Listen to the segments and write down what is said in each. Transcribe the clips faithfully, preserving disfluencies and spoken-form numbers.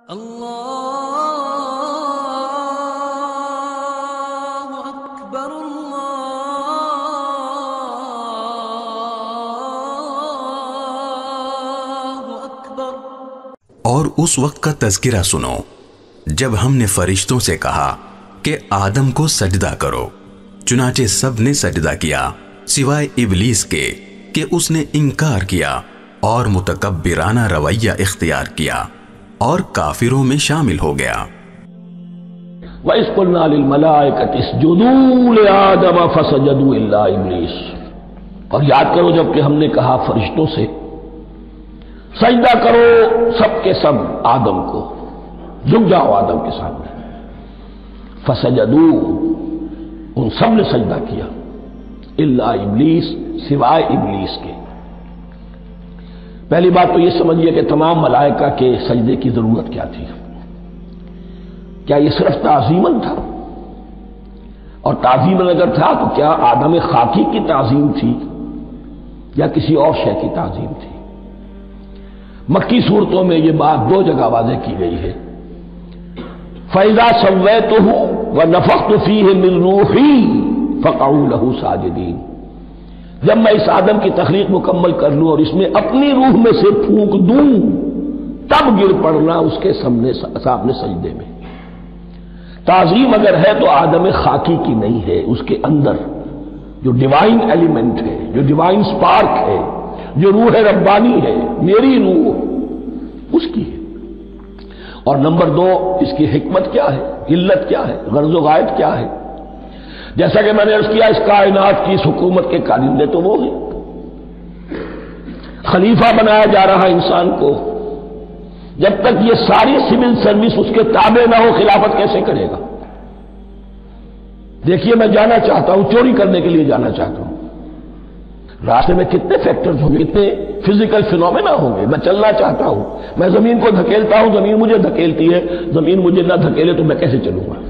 اللہ اکبر اللہ اکبر۔ اور اس وقت کا تذکرہ سنو جب ہم نے فرشتوں سے کہا کہ آدم کو سجدہ کرو، چنانچہ سب نے سجدہ کیا سوائے ابلیس کے کہ اس نے انکار کیا اور متکبرانہ رویہ اختیار کیا اور کافروں میں شامل ہو گیا۔ وَإِذْ قُلْنَا لِلْمَلَائِكَةِ اسْجُدُوا لِآدَمَ فَسَجَدُوا إِلَّا إِبْلِيسَ، اور یاد کرو جب کہ ہم نے کہا فرشتوں سے سجدہ کرو سب کے سب آدم کو، جھک جاؤ آدم کے سامنے، فَسَجَدُوا، ان سب نے سجدہ کیا، إِلَّا إِبْلِيسَ، سوائے ابلیس کے۔ پہلی بات تو یہ سمجھیے کہ تمام ملائکہ کے سجدے کی ضرورت کیا تھی؟ کیا یہ صرف تعظیماً تھا؟ اور تعظیماً اگر تھا تو کیا آدم خاکی کی تعظیم تھی یا کسی اور شے کی تعظیم تھی؟ مکی صورتوں میں یہ بات دو جگہ واضح کی گئی ہے، فَإِذَا سَوَّيْتُهُ وَنَفَخْتُ فِيهِ مِن رُوحِي فَقَعُوا لَهُ سَاجِدِينَ، جب میں اس آدم کی تخلیق مکمل کر لوں اور اس میں اپنی روح میں سے پھونک دوں تب گر پڑنا اس کے سامنے سامنے سجدے میں۔ تعظیم اگر ہے تو آدم خاکی کی نہیں ہے، اس کے اندر جو ڈیوائن ایلیمنٹ ہے، جو ڈیوائن سپارک ہے، جو روح ربانی ہے، میری روح، اس کی ہے۔ اور نمبر دو، اس کی حکمت کیا ہے، علت کیا ہے، غرض و غایت کیا ہے؟ جیسا کہ میں نے عرض کیا، اس کائنات کی اس حکومت کے کارندے تو وہ ہیں، خلیفہ بنایا جا رہا انسان کو، جب تک یہ ساری سول سروس اس کے تابع نہ ہو خلافت کیسے کرے گا؟ دیکھیے میں جانا چاہتا ہوں، چوری کرنے کے لیے جانا چاہتا ہوں، راستے میں کتنے فیکٹرز ہوں گے، کتنے فزیکل فینومینا ہوں گے، میں چلنا چاہتا ہوں، میں زمین کو دھکیلتا ہوں، زمین مجھے دھکیلتی ہے، زمین مجھے نہ دھکیلے تو میں کیسے چلوں گا؟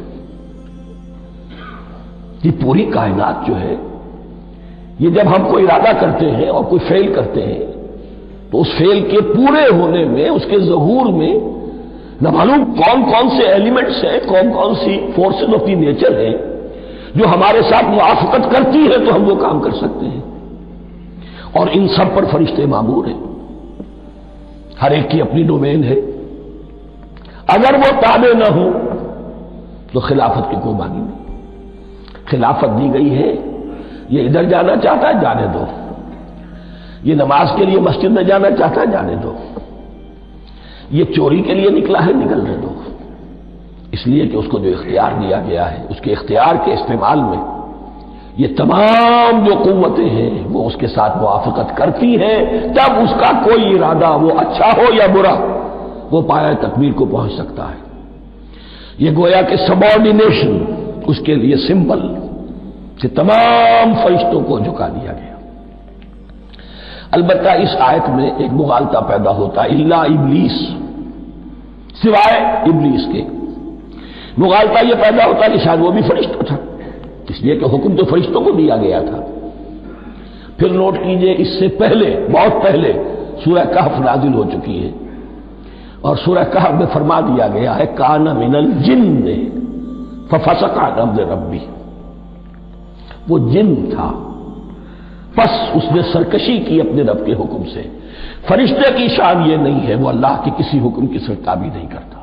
یہ پوری کائنات جو ہے، یہ جب ہم کو ارادہ کرتے ہیں اور کوئی فیل کرتے ہیں تو اس فیل کے پورے ہونے میں، اس کے ظہور میں نہ معلوم کون کون سے ایلیمنٹس ہیں، کون کون سی فورسز آف دی نیچر ہیں جو ہمارے ساتھ موافقت کرتی ہے تو ہم وہ کام کر سکتے ہیں، اور ان سب پر فرشتے مامور ہیں، ہر ایک کی اپنی ڈومین ہے۔ اگر وہ تابع نہ ہو تو خلافت کی کوئی معنی نہیں۔ خلافت دی گئی ہے، یہ ادھر جانا چاہتا ہے جانے دو، یہ نماز کے لیے مسجد میں جانا چاہتا ہے جانے دو، یہ چوری کے لیے نکلا ہے نکلنے دو، اس لیے کہ اس کو جو اختیار دیا گیا ہے، اس کے اختیار کے استعمال میں یہ تمام جو قوتیں ہیں وہ اس کے ساتھ موافقت کرتی ہیں، تب اس کا کوئی ارادہ، وہ اچھا ہو یا برا، وہ پایہ تکمیل کو پہنچ سکتا ہے۔ یہ گویا کہ سبارڈینیشن اس کے لیے سمبل سے تمام فرشتوں کو جھکا دیا گیا۔ البتہ اس آیت میں ایک مغالطہ پیدا ہوتا ہے، الا ابلیس، سوائے ابلیس کے۔ مغالطہ یہ پیدا ہوتا ہے کہ شاید وہ بھی فرشتہ تھا، اس لیے کہ حکم تو فرشتوں کو دیا گیا تھا۔ پھر نوٹ کیجئے، اس سے پہلے، بہت پہلے سورہ کہف نازل ہو چکی ہے، اور سورہ کہف میں فرما دیا گیا ہے کان من الجن ففسق عن امر ربی، وہ جن تھا پس اس نے سرکشی کی اپنے رب کے حکم سے۔ فرشتے کی شان یہ نہیں ہے، وہ اللہ کے کسی حکم کی سرتابی نہیں کرتا۔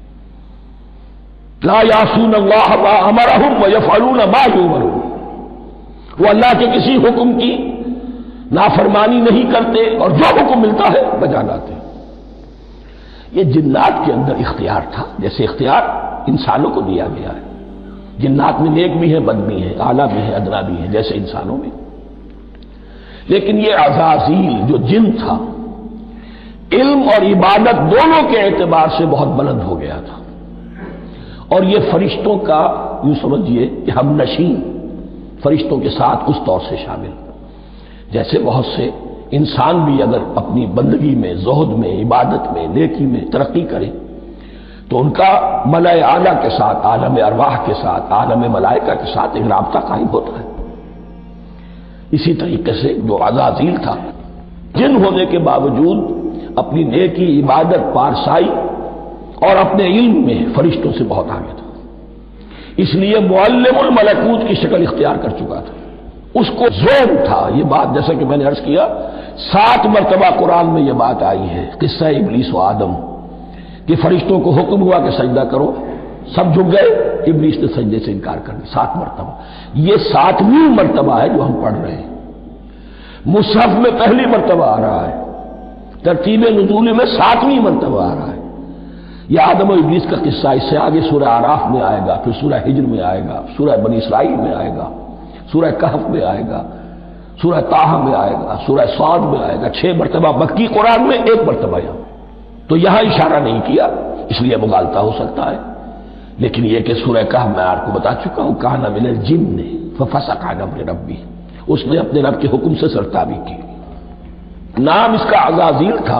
لا یعصون اللہ ما امرہم ویفعلون ما یؤمرون، وہ اللہ کے کسی حکم کی نافرمانی نہیں کرتے اور جو حکم ملتا ہے بجا لاتے۔ یہ جنات کے اندر اختیار تھا، جیسے اختیار انسانوں کو دیا گیا ہے۔ جنات میں نیک بھی ہے، بد بھی ہے، اعلیٰ بھی ہے، ادنا بھی ہے، جیسے انسانوں میں۔ لیکن یہ عزازیل جو جن تھا، علم اور عبادت دونوں کے اعتبار سے بہت بلند ہو گیا تھا، اور یہ فرشتوں کا یوں سمجھیے کہ ہم نشین، فرشتوں کے ساتھ اس طور سے شامل، جیسے بہت سے انسان بھی اگر اپنی بندگی میں، زہد میں، عبادت میں، نیکی میں ترقی کرے تو ان کا ملائے اعلیٰ کے ساتھ، عالم ارواح کے ساتھ، عالم ملائکہ کے ساتھ ایک رابطہ قائم ہوتا ہے۔ اسی طریقے سے جو عزازیل تھا، جن ہونے کے باوجود اپنی نیکی، عبادت، پارسائی اور اپنے علم میں فرشتوں سے بہت آگے تھا، اس لیے معلم الملکوت کی شکل اختیار کر چکا تھا، اس کو ذہن تھا۔ یہ بات جیسا کہ میں نے عرض کیا سات مرتبہ قرآن میں یہ بات آئی ہے، قصہ ابلیس و آدم، کہ فرشتوں کو حکم ہوا کہ سجدہ کرو، سب جھک گئے، ابلیس نے سجدے سے انکار کر دیا، سات مرتبہ۔ یہ ساتویں مرتبہ ہے جو ہم پڑھ رہے ہیں، مصحف میں پہلی مرتبہ آ رہا ہے، ترتیب نزول میں ساتویں مرتبہ آ رہا ہے۔ یہ آدم و ابلیس کا قصہ اس سے آگے سورہ اعراف میں آئے گا، پھر سورہ ہجر میں آئے گا، سورہ بنی اسرائیل میں آئے گا، سورہ کہف میں آئے گا، سورہ طٰہٰ میں آئے گا، سورہ صاد میں آئے گا، چھ مرتبہ مکی قرآن میں، ایک مرتبہ یہاں۔ تو یہاں اشارہ نہیں کیا، اس لیے مغالطہ ہو سکتا ہے، لیکن یہ کہ سورہ کہف میں آپ کو بتا چکا ہوں، کان من الجن ففسق عن امر ربہ، اس نے اپنے رب کے حکم سے سرتابی کی۔ نام اس کا عزازیل تھا،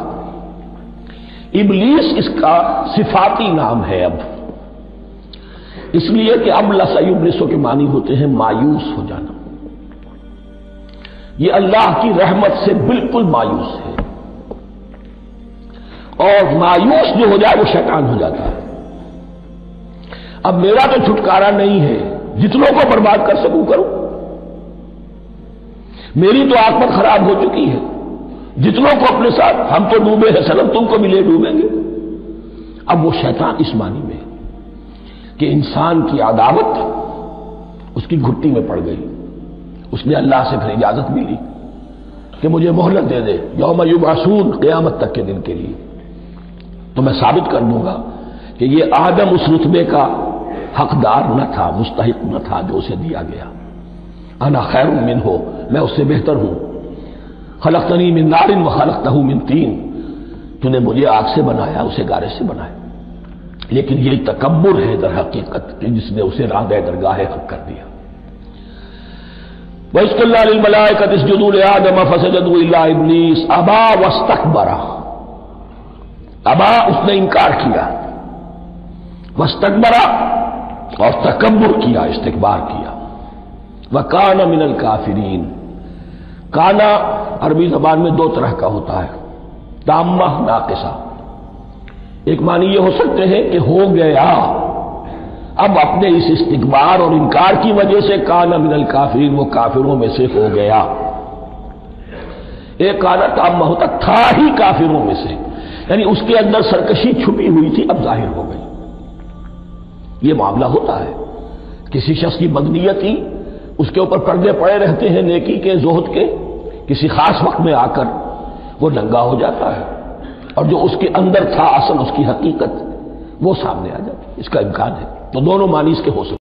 ابلیس اس کا صفاتی نام ہے اب، اس لیے کہ اب لسیبلسو کے معنی ہوتے ہیں مایوس ہو جانا، یہ اللہ کی رحمت سے بالکل مایوس ہے، اور مایوس جو ہو جائے وہ شیطان ہو جاتا ہے۔ اب میرا تو چھٹکارا نہیں ہے، جتنوں کو برباد کر سکوں کروں، میری تو عاقبت خراب ہو چکی ہے، جتنوں کو اپنے ساتھ، ہم تو ڈوبے ہیں سلم، تم کو بھی لے ڈوبیں گے۔ اب وہ شیطان اس معنی میں کہ انسان کی عداوت اس کی گھٹی میں پڑ گئی، اس نے اللہ سے پھر اجازت بھی لی کہ مجھے مہلت دے دے، یوم یبعثون، قیامت تک کے دن کے لیے، تو میں ثابت کر دوں گا کہ یہ آدم اس رتبے کا حقدار نہ تھا، مستحق نہ تھا جو اسے دیا گیا۔ انا خیر منہ، میں اس سے بہتر ہوں، خلقتنی من نار وخلقتہ من طین، تو نے مجھے آگ سے بنایا، اسے گارے سے بنایا۔ لیکن یہ تکبر ہے در حقیقت کہ جس نے اسے راندہ درگاہ حق کر دیا۔ وَإِذْ قُلْنَا لِلْمَلَائِكَةِ اسْجُدُوا لِآدَمَ فَسَجَدُوا إِلَّا إِبْلِيسَ أَبَىٰ وَاسْتَكْبَرَ، ابا اس نے انکار کیا، واستکبر اور تکبر کیا، استکبار کیا، وَكَانَ مِنَ الْكَافِرِينَ۔ کانا عربی زبان میں دو طرح کا ہوتا ہے، تامہ، ناقصہ۔ ایک معنی یہ ہو سکتے ہیں کہ ہو گیا، اب اپنے اس استکبار اور انکار کی وجہ سے کانا من الکافرین، وہ کافروں میں سے ہو گیا۔ ایک کانا تامہ ہوتا تھا ہی کافروں میں سے، یعنی اس کے اندر سرکشی چھپی ہوئی تھی، اب ظاہر ہو گئی۔ یہ معاملہ ہوتا ہے، کسی شخص کی بدنیتی اس کے اوپر پردے پڑے رہتے ہیں نیکی کے، زہد کے، کسی خاص وقت میں آ کر وہ ننگا ہو جاتا ہے، اور جو اس کے اندر تھا اصل، اس کی حقیقت، وہ سامنے آ جاتی ہے، اس کا امکان ہے۔ تو دونوں معنی اس کے ہو سکتے ہیں۔